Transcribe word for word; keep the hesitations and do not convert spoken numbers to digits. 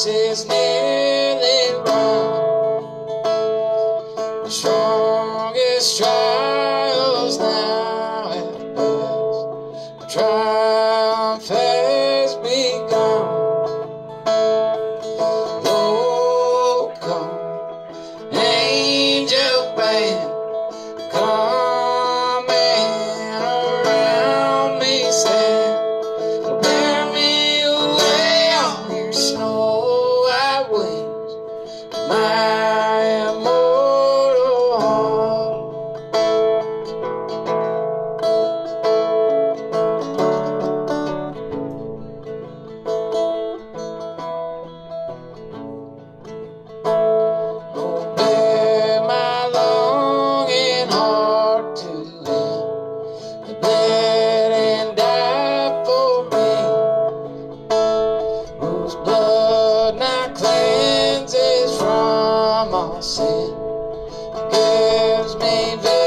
is nearly run. The strongest trials now have passed. The triumph has begun. Oh, come, angel band, coming around me, say, bear me away on your snow-white wings, my immortal home. Oh, bear my longing heart to Him that bled and died for me, whose blood now cleanses from all sin, gives me victory.